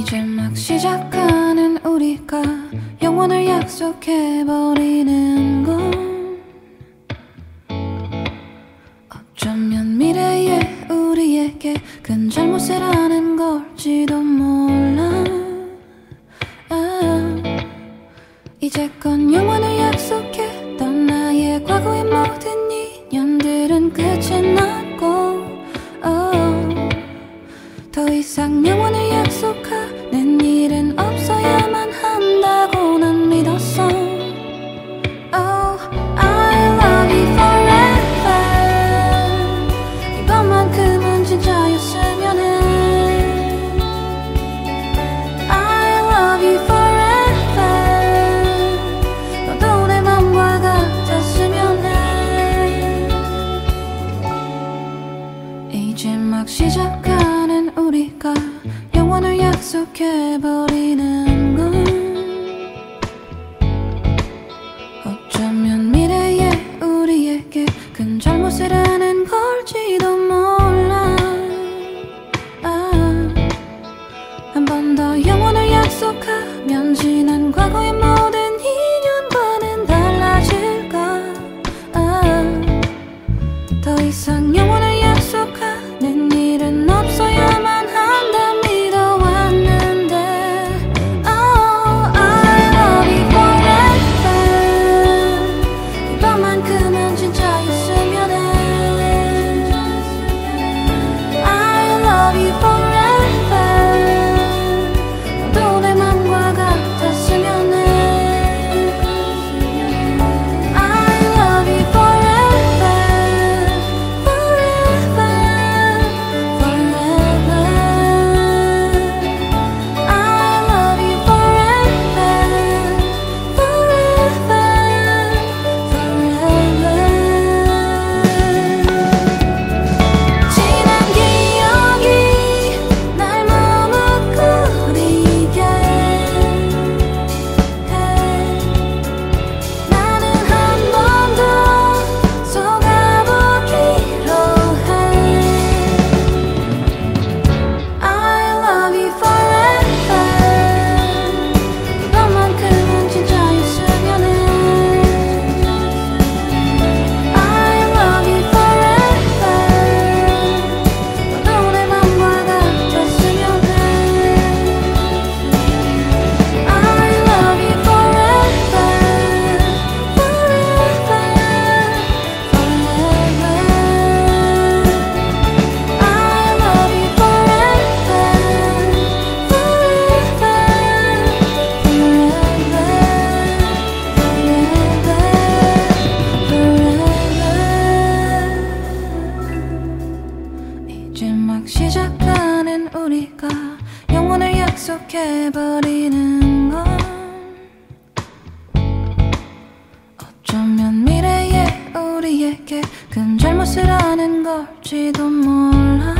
이제 막 시작하는 우리가 영원을 약속해버리는 건 어쩌면 미래의 우리에게 큰 잘못이라는 걸지도 몰라. 이제껏 영원을 약속했던 나의 과거의 모든 인연들은 끝이 났고 더 이상 영원을 약속하는 일은 없어야만 한다고 난 믿었어. Oh, I love you forever. 이번만큼은 진짜였으면 해. I love you forever. 너도 내 맘과 같았으면 해. 이제 막 시작하는 우리가 영원을 약속해버리는 건 어쩌면 미래의 우리에게 큰 잘못이라는 걸지도 몰라. 한 번 더 영원을 약속하면 지난 과거의 모든 인연과는 달라질까. 더 이상 영원을 약속하는 일은 없어야만 한다 믿어왔는데. Oh, I love you forever. 이번만큼은 진짜였으면 해. I love you forever. 너도 내 맘과 같았으면 해. I love you forever. Forever, forever. I love you forever. Forever, forever. 지난 기억이 날 머뭇거리게 해. 나는 한 번 더 속아보기로 해. I love you forever. 이번만큼은 진짜였으면 해. I love you forever. 너도 내 맘과 같았으면 해. I love you forever. Forever, forever. I love you forever. 이제 막 시작하는 우리가 영원을 약속해버리는 건 어쩌면 미래의 우리에게 큰 잘못이라는 걸지도 몰라.